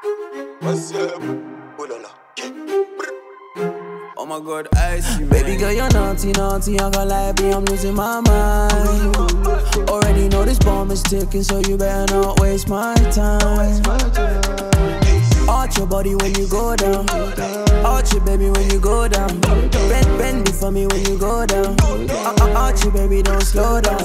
What's up? Oulala. Oh my God, Icey, man. Baby girl, you're naughty, naughty. I can't lie, baby, I'm losing my mind. Already know this bomb is ticking, so you better not waste my time. Arch your body when you go down. Arch your baby when you go down. Bend it for me when you go down. Arch your baby, don't slow down.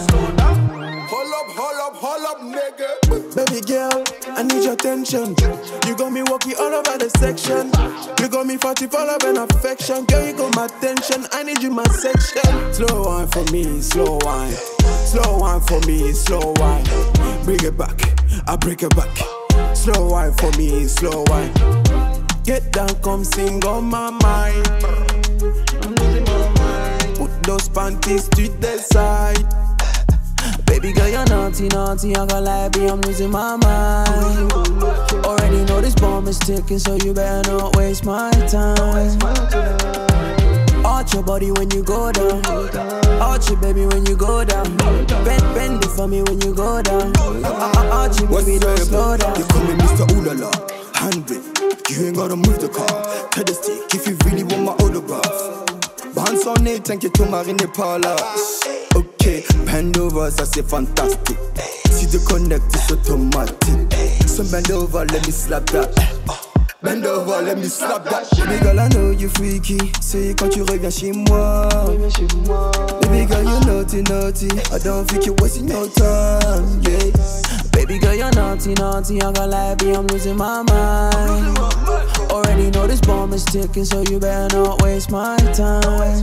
Hold up, nigga. Baby girl, I need your attention. You got me walking all over the section. You got me 40 all up in affection. Girl, you got my attention. I need you my section. Slow wine for me, slow wine. Slow wine for me, slow wine. Bring it back, I break it back. Slow wine for me, slow wine. Get down, come sing on my mind. I'm losing my mind. Put those panties to the side. Baby girl, you're naughty, naughty. I can't lie, baby, I'm losing my mind. Already know this bomb is ticking, so you better not waste my time. Arch your body when you go down. Arch your baby when you go down. Bend it for me when you go down. Arch your baby, don't slow down. You call me Mr. Oulala, handbrake. You ain't gotta move the car. Cut the stick if you really want my autograph. Bounce on it, thank you to Marine Palace. Okay, bend over, ça c'est fantastique. Si tu connectes, c'est automatique. So bend over, let me slap that. Bend over, let me slap that. Baby girl, I know you freaky. C'est quand tu reviens chez moi. Baby girl, you naughty, naughty. I don't think you're wasting no time, yeah. Baby girl, you're naughty, naughty. I can't lie, baby, I'm losing my mind. Already know this bomb is ticking, so you better not waste my time.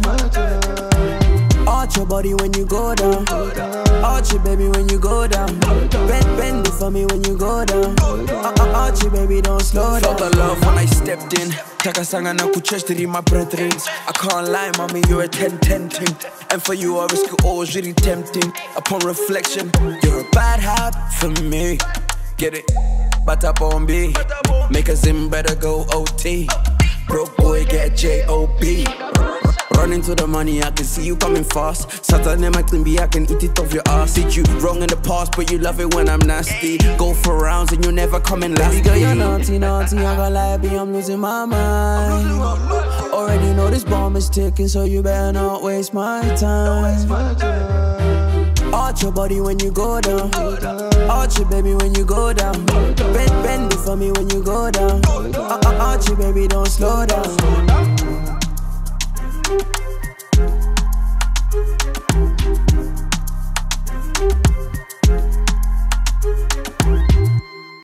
Arch your body when you go down. Arch your baby when you go down. Bend it for me when you go down. Arch your baby, don't slow down. Felt the love when I stepped in. Takasanga na kucheshtiri my brethren. I can't lie, mommy, you're a 10-10 thing. And for you, I risk it always really tempting. Upon reflection, you're a bad habit for me. Get it? Bata bombi. Make a Zim better go OT. Broke boy, get a J.O.B. Run into the money, I can see you coming fast. Saturday my clean I can eat it off your ass. Did you wrong in the past, but you love it when I'm nasty. Go for rounds and you never come in last. Baby girl, you're naughty, naughty. I can't lie, baby, I'm losing my mind. Already know this bomb is ticking, so you better not waste my time. Arch your body when you go down. Arch your baby when you go down. Bend it for me when you go down. Arch your baby, don't slow down.